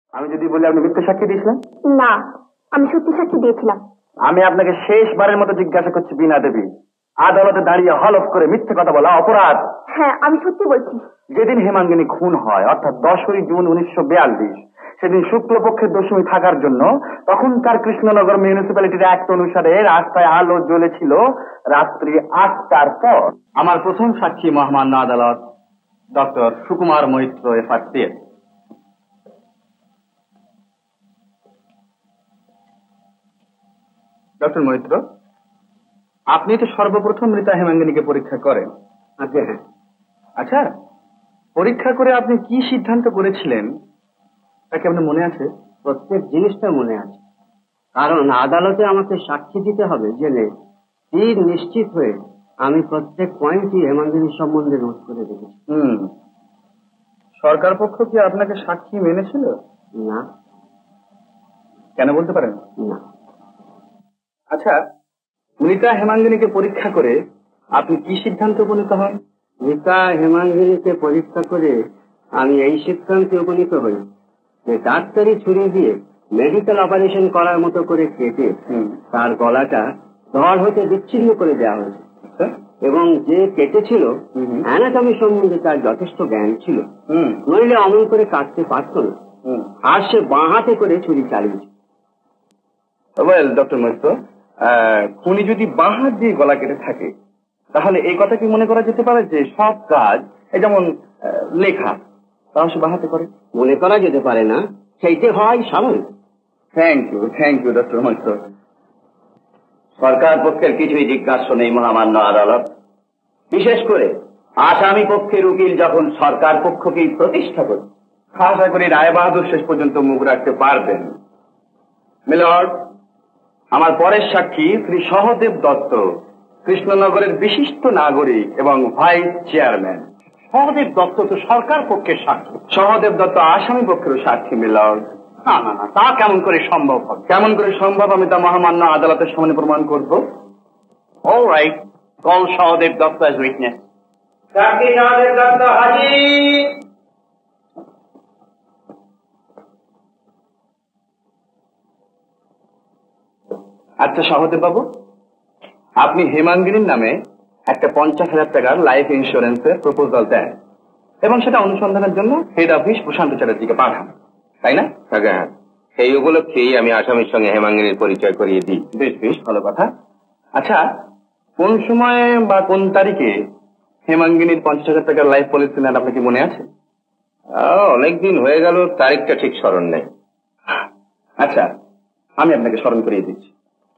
আমি যদি বলি আপনি মিথ্যে সাক্ষী দিয়েছিলেন? না, আমি সত্যি সাক্ষী দিয়েছিলাম। আমি আপনাকে শেষবারের মতো জিজ্ঞাসা করছি বীণা দেবী, আদালতে দাঁড়িয়ে হলফ করে মিথ্যে কথা বলা অপরাধ? হ্যাঁ, আমি সত্যি বলছি। যেদিন হেমাঙ্গিনী খুন হয় অর্থাৎ 10ই জুন 1942, সেদিন শুক্লপক্ষের দশমী থাকার জন্য তখনকার কৃষ্ণনগর মিউনিসিপ্যালিটির অ্যাক্ট অনুসারে রাস্তায় আলো জ্বলেছিল রাত্রি 8টার পর। আমার প্রথম সাক্ষী মহামান্য আদালত doctor Sukumar Maitra FR doctor Maitra, আপনি তো সর্বপ্রথম মৃতা হেমাঙ্গিনীকে পরীক্ষা করেন। আচ্ছা, হ্যাঁ। আচ্ছা, পরীক্ষা করে আপনি কি সিদ্ধান্ত করেছিলেন তা কি আপনার মনে আছে? প্রত্যেক জিনিসটা মনে আছে, কারণ আদালতে আমাকে সাক্ষী দিতে হবে জেনে স্থির নিশ্চিত হয়ে আমি প্রত্যেক পয়েন্টই হেমাঙ্গিনীর সম্বন্ধে নোট করে রেখেছি। সরকার পক্ষ কি আপনাকে সাক্ষী মেনেছিল? না। কেন বলতে পারেন? না। আচ্ছা, মৃতা হেমাঙ্গিনীকে পরীক্ষা করে আপনি কি সিদ্ধান্ত উপনীত হন? মৃতা হেমাঙ্গিনীকে পরীক্ষা করে আমি এই সিদ্ধান্তে উপনীত হই যে ডাক্তারি ছুরি দিয়ে মেডিকেল অপারেশন করার মতো করে কেটে তার গলাটা ধড় হতে বিচ্ছিন্ন করে দেওয়া হয়েছে, এবং যে কেটেছিল অ্যানাটমি সম্বন্ধে তার যথেষ্ট জ্ঞান ছিল, নইলে অমন করে কাটতে পারত না। আর সে বাঁ হাতে করে ছুরি চালিয়েছে। ওয়েল ডক্টর মৈত্র, খুনি যদি বাঁ হাত দিয়ে গলা কেটে থাকে তাহলে এই কথা কি মনে করা যেতে পারে যে সব কাজ, এই যেমন লেখা, তাও সে বাঁ হাতে করে? মনে করা যেতে পারে না, সেইটা হয় স্বাভাবিক। Thank you doctor Maitra. সরকার পক্ষের কিছুই জিজ্ঞাসা নেই মহামান্য আদালত, বিশেষ করে আসামি পক্ষের উকিল যখন সরকার পক্ষকেই প্রতিষ্ঠা করে। আশা করি রায় বাহাদুর শেষ পর্যন্ত মুখ রাখতে পারবেন। মিলর্ড, আমার পরের সাক্ষী শ্রী সহদেব দত্ত, কৃষ্ণনগরের বিশিষ্ট নাগরিক এবং ভাইস চেয়ারম্যান। সহদেব দত্ত তো সরকার পক্ষের সাক্ষী। সহদেব দত্ত আসামি পক্ষের সাক্ষী। মিলর্ড, না না না, তা কেমন করে সম্ভব হবে? কেমন করে সম্ভব আমি তা মহামান্য আদালতের সামনে প্রমাণ করব। All right, call Sahadev Dutta as witness. সাক্ষী সহদেব দত্ত হাজির। আচ্ছা সহদেব বাবু, আপনি হেমাঙ্গিনীর নামে একটা 50,000 টাকার লাইফ ইন্স্যুরেন্সের প্রপোজাল দেন এবং সেটা অনুসন্ধানের জন্য হেড অফিস প্রশান্ত চ্যাটার্জিকে পাঠান, তাই না? হ্যাঁ, সেই উপলক্ষেই আমি আসামির সঙ্গে হেমাঙ্গিনীর পরিচয় করিয়ে দিই। বেশ ভালো কথা। আচ্ছা, কোন সময় বা কোন তারিখে হেমাঙ্গিনীর 50,000 টাকার লাইফ পলিসি নেন আপনার কি মনে আছে? অনেকদিন হয়ে গেল, তারিখটা ঠিক স্মরণ নেই। আচ্ছা, আমি আপনাকে স্মরণ করিয়ে দিচ্ছি।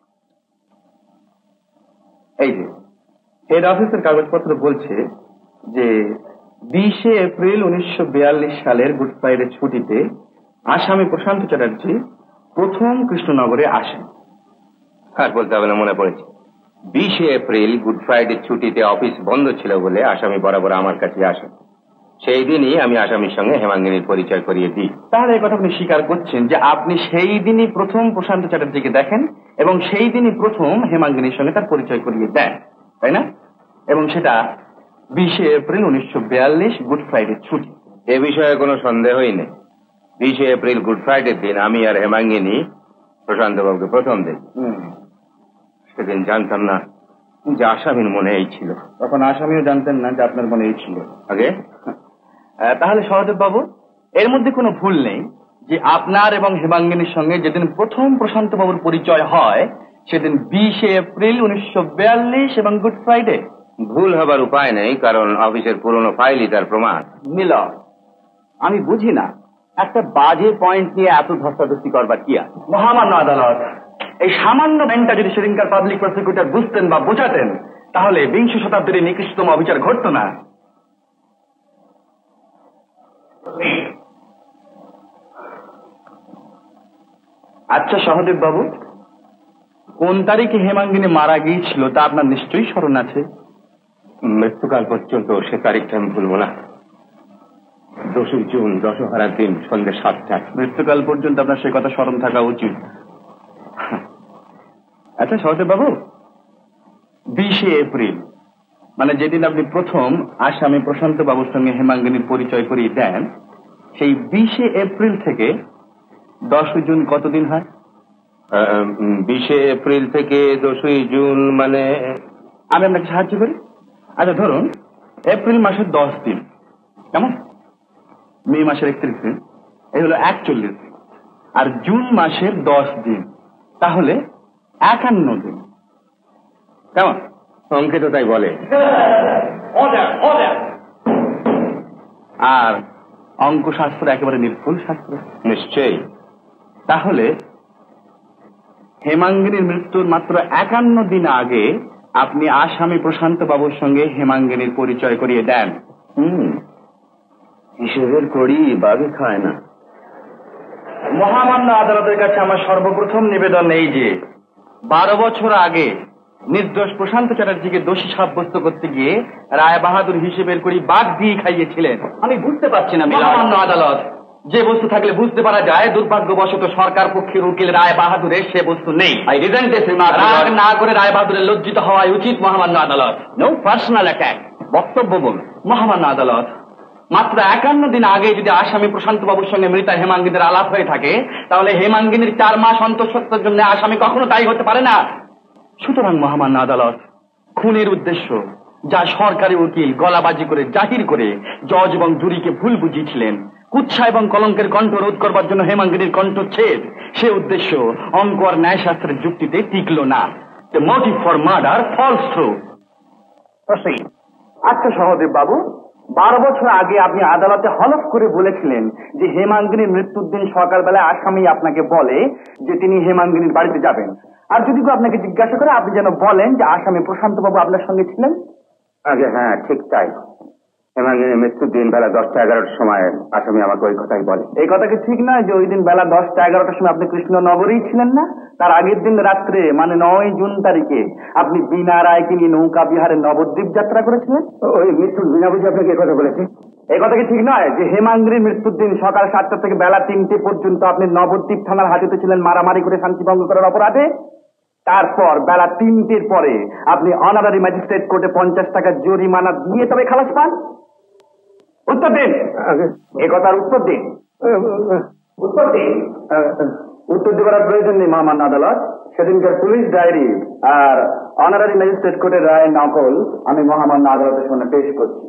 এই যে হেড অফিসের কাগজপত্র বলছে যে 20 এপ্রিল 1942 সালের গুড ফ্রাইডে ছুটিতে আসামি প্রশান্ত চ্যাটার্জি প্রথম কৃষ্ণনগরে আসেন। আর বলতে হবে না, মনে পড়েছে। 20 এপ্রিল গুড ফ্রাইডে ছুটিতে অফিস বন্ধ ছিল বলে আসামি বরাবর আমার কাছে আসেন। সেই দিনই আমি আসামির সঙ্গে হেমাঙ্গিনীর পরিচয় করিয়ে দিই। তাহলে এই কথা আপনি স্বীকার করছেন যে আপনি সেই দিনই প্রথম প্রশান্ত চ্যাটার্জিকে দেখেন এবং সেই দিনই প্রথম হেমাঙ্গিনীর সঙ্গে তার পরিচয় করিয়ে দেন, তাই না? এবং সেটা 20 এপ্রিল 1942 গুড ফ্রাইডে ছুটি। এ বিষয়ে কোনো সন্দেহই নেই। 20 এপ্রিল গুড ফ্রাইডের দিন আমি আর হেমাঙ্গিনী প্রশান্তবাবুকে প্রথম দেখি। সেদিন জানতাম না যে আসামির মনে এই ছিল। তখন আসামিও জানতেন না যে আপনার মনে এই ছিল আগে। তাহলে সহদেব বাবু, এর মধ্যে কোনো ভুল নেই যে আপনার এবং হেমাঙ্গিনীর সঙ্গে যেদিন প্রথম প্রশান্ত বাবুর পরিচয় হয় সেদিন 20 এপ্রিল 1942 এবং গুড ফ্রাইডে। ভুল হবার উপায় নেই, কারণ অফিসের পুরনো ফাইলই তার প্রমাণ। মিলর, আমি বুঝি না একটা বাজে পয়েন্ট নিয়ে এত ধস্তাধস্তি করবার কি আছে? মহামান্য আদালত, এই সামান্য পয়েন্টটা যদি সেদিনকার পাবলিক প্রসিকিউটর বুঝতেন বা বোঝাতেন তাহলে 20 শতাব্দীর নিকৃষ্টতম অবিচার ঘটত না। আচ্ছা সহদেব বাবু, কোন তারিখে হেমাঙ্গিনী মারা গিয়েছিল তা আপনার নিশ্চয়ই স্মরণ আছে? মৃত্যুকাল পর্যন্ত সে তারিখটা আমি ভুলব না। 10 জুন, দশহরার দিন সন্ধ্যে 7টায়। মৃত্যুকাল পর্যন্ত আপনার সে কথা স্মরণ থাকা উচিত। আচ্ছা সহদেব বাবু, 20 এপ্রিল মানে যেদিন আপনি প্রথম আসামি প্রশান্ত বাবুর সঙ্গে হেমাঙ্গিনীর পরিচয় করিয়ে দেন, সেই 20 এপ্রিল থেকে 10 জুন কতদিন হয়? 20 এপ্রিল থেকে 10 জুন, মানে আমি আপনাকে সাহায্য করি। আচ্ছা ধরুন এপ্রিল মাসের 10 দিন, কেমন? মে মাসের 31 দিন, এই হলো 41 দিন। আর জুন মাসের 10 দিন, তাহলে 51 দিন, কেমন? অঙ্কে তো তাই বলে। আর অঙ্ক শাস্ত্র একেবারে নির্ভুল শাস্ত্র। নিশ্চয়ই। তাহলে হেমাঙ্গিনীর মৃত্যুর মাত্র 51 দিন আগে আপনি আসামি প্রশান্ত বাবুর সঙ্গে হেমাঙ্গিনীর পরিচয় করিয়ে দেন। হিসেবের করি বাগে খায় না। মহামান্য আদালতের কাছে আমার সর্বপ্রথম নিবেদন এই যে 12 বছর আগে নির্দোষ প্রশান্ত চ্যাটার্জিকে দোষী সাব্যস্ত করতে গিয়ে রায় বাহাদুর হিসেবের করি বাদ দিয়ে খাইয়েছিলেন। আমি বুঝতে পারছি না মহামান্য আদালত, যে বস্তু থাকলে বুঝতে পারা যায়, দুর্ভাগ্যবশত সরকার পক্ষের উকিল রায় বাহাদুরের সে বস্তু নেই। রাগ না করে রায় বাহাদুরের লজ্জিত হওয়াই উচিত। মহামান্য আদালত, নো পার্সোনাল অ্যাটাক, বক্তব্য বলুন। মহামান্য আদালত, মাত্র 51 দিন আগে যদি আসামি প্রশান্ত বাবুর সঙ্গে মৃতা হেমাঙ্গিনীর আলাপ হয়ে থাকে, তাহলে হেমাঙ্গিনীর 4 মাস অন্তঃসত্ত্বার জন্য আসামি কখনো তাই হতে পারে না। সুতরাং মহামান্য আদালত, খুনের উদ্দেশ্য যা সরকারি উকিল গলাবাজি করে জাহির করে জজ এবং জুরিকে ভুল বুঝিয়েছিলেন, কুৎসা এবং কলঙ্কের কণ্ঠ রোধ করবার জন্য হেমাঙ্গিনীর কণ্ঠচ্ছেদ, সে উদ্দেশ্য অঙ্ক আর ন্যায়শাস্ত্রের যুক্তিতে টিকল না। The motive for murder falls through. আচ্ছা সহদেব বাবু, 12 বছর আগে আপনি আদালতে হলফ করে বলেছিলেন যে হেমাঙ্গিনীর মৃত্যুর দিন সকালবেলায় আসামি আপনাকে বলে যে তিনি হেমাঙ্গিনীর বাড়িতে যাবেন। আর যদি কেউ আপনাকে জিজ্ঞাসা করে আপনি যেন বলেন যে আসামি প্রশান্ত বাবু আপনার সঙ্গে ছিলেন। আগে হ্যাঁ, ঠিক তাই। হেমাঙ্গিনীর মৃত্যুর দিন বেলা 10টা-11টার সময় আসামি আমাকে ওই কথাই বলে। এই কথা কি ঠিক নয় যে ওই দিন বেলা 10টা-11টার সময় আপনি কৃষ্ণনগরেই ছিলেন না? তার আগের দিন রাত্রে, মানে 9 জুন তারিখে আপনি বিনা রায়কে নিয়ে নৌকা বিহারে নবদ্বীপ যাত্রা করেছিলেন। ওই মৃত্যুর বিনা বুঝে আপনাকে কথা বলেছে? এই কথা কি ঠিক নয় যে হেমাঙ্গিনীর মৃত্যুর দিন সকাল 7টা থেকে বেলা 3টে পর্যন্ত আপনি নবদ্বীপ থানার হাজতে ছিলেন মারামারি করে শান্তিভঙ্গ করার অপরাধে? তারপর বেলা 3টের পরে আপনি অনারারি ম্যাজিস্ট্রেট কোর্টে 50 টাকা জরিমানা দিয়ে তবে খালাস পান। উত্তর দিন, এ কথার উত্তর দিন। উত্তর দিন। উত্তর দেওয়ার প্রয়োজন নেই মহামান্য আদালত। সেদিনকার পুলিশ ডায়েরি আর অনারারি ম্যাজিস্ট্রেট কোর্টের রায়ের নকল আমি মহামান্য আদালতের সামনে পেশ করছি।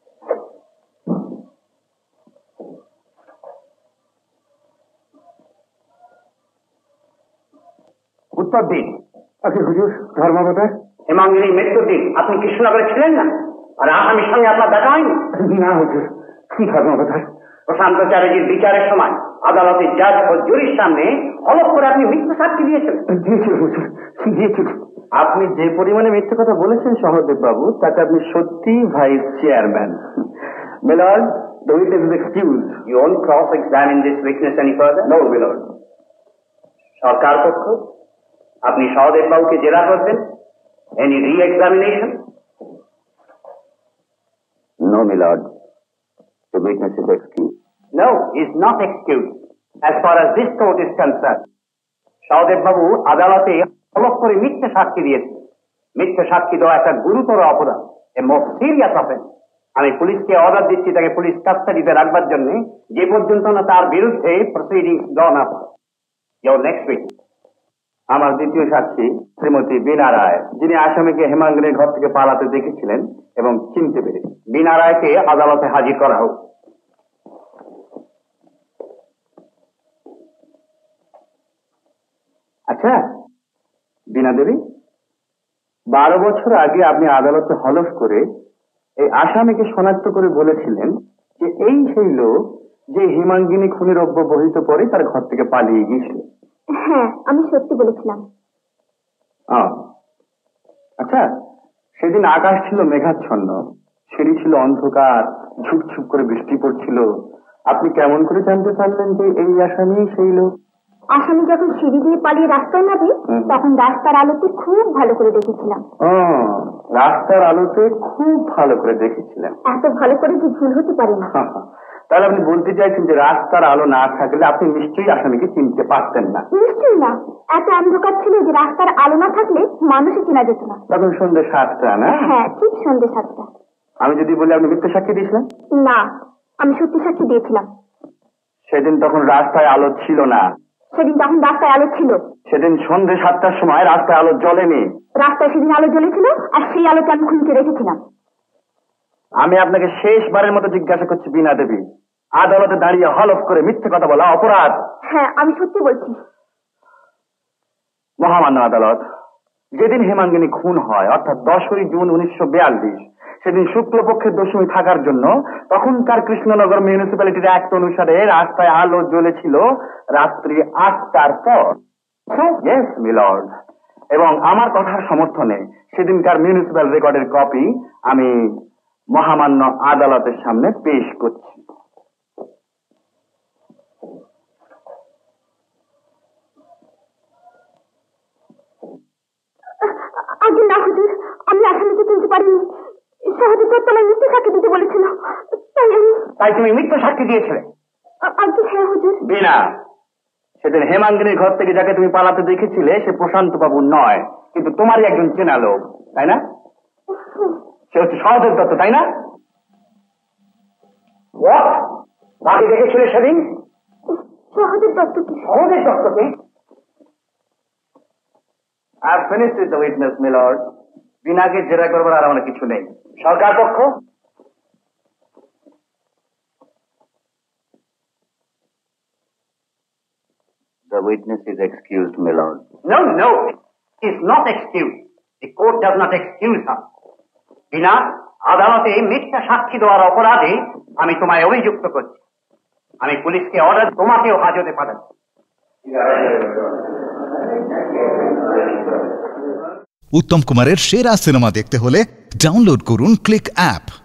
উত্তর দিন। আচ্ছা হুজুর, ধর্মবতার হেমাঙ্গিনীর মৃত্যুর দিন আপনি কৃষ্ণনগরে ছিলেন না, আর আসামির সঙ্গে আপনার দেখা হয়নি? না হুজুর, ধর্মবতার। প্রশান্ত চ্যাটার্জির বিচারের সময় আদালতের জাজ ও জুরির সামনে হলফ করে আপনি মিথ্যা সাক্ষী দিয়েছেন। দিয়েছিল হুজুর, দিয়েছিল। আপনি যে পরিমাণে মিথ্যে কথা বলেছেন সহদেব বাবু, তাতে আপনি সত্যি vice chairman. Milord, the witness is excused. You won't cross-examine this witness any further? No, Milord. সরকার পক্ষ, আপনি সহদেব বাবুকে জেরা করবেন? Any re-examination? No, my lord. The witness is excused. No, is not excused. As far as this court is concerned. Sahadev বাবু আদালতে হলফ করে মিথ্যে সাক্ষী দিয়েছেন। মিথ্যে সাক্ষী দেওয়া একটা গুরুতর অপরাধ, এ মোস্ট সিরিয়াস অফেন্স। আমি পুলিশকে অর্ডার দিচ্ছি তাকে পুলিশ কাস্টাডিতে রাখবার জন্য, যে পর্যন্ত না তার বিরুদ্ধে প্রসিডিংস গ্রহণ হবে। Your next week. আমার দ্বিতীয় সাক্ষী শ্রীমতী বীণা রায়, যিনি আসামিকে হেমাঙ্গিনীর ঘর থেকে পালাতে দেখেছিলেন এবং চিনতে পেরেছেন। বীণা রায়কে আদালতে হাজির করা হোক। আচ্ছা বীণা দেবী, 12 বছর আগে আপনি আদালতে হলফ করে এই আসামিকে শনাক্ত করে বলেছিলেন যে এই সেই লোক যে হেমাঙ্গিনী খুনের অব্যবহিত পরে তার ঘর থেকে পালিয়ে গিয়েছিল। হ্যাঁ, আমি সত্যি বলেছিলাম। আচ্ছা, সেদিন আকাশ ছিল মেঘাচ্ছন্ন, সিঁড়ি ছিল অন্ধকার, ঝুপঝুপ করে বৃষ্টি পড়ছিল। আপনি কেমন করে জানতে পারলেন যে এই আসামি সেই লোক? আসামি যখন সিঁড়ি দিয়ে পালিয়ে রাস্তায় নামে, তখন রাস্তার আলোতে খুব ভালো করে দেখেছিলাম। রাস্তার আলোতে খুব ভালো করে দেখেছিলেন? এত ভালো করে যে ভুল হতে পারে না। তাহলে আপনি বলতে চাইছেন যে রাস্তার আলো না থাকলে আপনি নিশ্চয়ই আসামিকে চিনতে পারতেন না? নিশ্চয়ই না, এত অন্ধকার ছিল যে রাস্তার আলো না থাকলে মানুষই চেনা যেত না। তখন সন্ধ্যে 7টা না? হ্যাঁ, ঠিক সন্ধ্যে 7টা। আমি যদি বলি আপনি মিথ্যে সাক্ষী দিয়েছিলেন? না, আমি সত্যি সাক্ষী দিয়েছিলাম। সেদিন তখন রাস্তায় আলো ছিল না। সেদিন তখন রাস্তায় আলো ছিল। সেদিন সন্ধ্যে 7টার সময় রাস্তায় আলো জ্বলেনি। রাস্তায় সেদিন আলো জ্বলেছিল, আর সেই আলোতে আমি খুনিকে রেখেছিলাম। আমি আপনাকে শেষবারের মতো জিজ্ঞাসা করছি বীণা দেবী, আদালতে দাঁড়িয়ে হলফ করে মিথ্যে কথা বলা অপরাধ? হ্যাঁ, আমি সত্যি বলছি। মহামান্য আদালত, যেদিন হেমাঙ্গিনী খুন হয় অর্থাৎ 10ই জুন 1942, সেদিন শুক্লপক্ষের দশমী থাকার জন্য তখনকার কৃষ্ণনগর মিউনিসিপ্যালিটির অ্যাক্ট অনুসারে রাস্তায় আলো জ্বলেছিল রাত্রি 8টার পর। ইয়েস মিলর্ড, এবং আমার কথার সমর্থনে সেদিনকার মিউনিসিপ্যাল রেকর্ডের কপি আমি মহামান্য আদালতের সামনে পেশ করছি। আগে না হুজুর, আমি আসামিকে চিনতে পারিনি। সহজে তো তোমার মিথ্যে সাক্ষী দিতে বলেছিল, তাই তুমি মিথ্যে সাক্ষী দিয়েছিলে? আগে হ্যাঁ হুজুর। বিনা, সেদিন হেমাঙ্গিনীর ঘর থেকে যাকে তুমি পালাতে দেখেছিলে সে প্রশান্ত বাবু নয়, কিন্তু তোমারই একজন চেনা লোক, তাই না? সে হচ্ছে সহদেব দত্ত, তাই না? কাকে দেখেছিলে সেদিন? Sahadev দত্তকে। Sahadev দত্তকে? I have finished with the witness, my lord. বিনাকে জেরা করবার আর আমার কিছু নেই। সরকার পক্ষ? The witness is excused, my lord. No, no, he is not excused. The court does not excuse her. বিনা, আদালতে মিথ্যা সাক্ষী দেওয়ার অপরাধে আমি তোমায় অভিযুক্ত করছি। আমি পুলিশকে অর্ডার তোমাকেও হাজতে পাঠাচ্ছি। উত্তম কুমারের সেরা সিনেমা দেখতে হলে ডাউনলোড করুন ক্লিক অ্যাপ।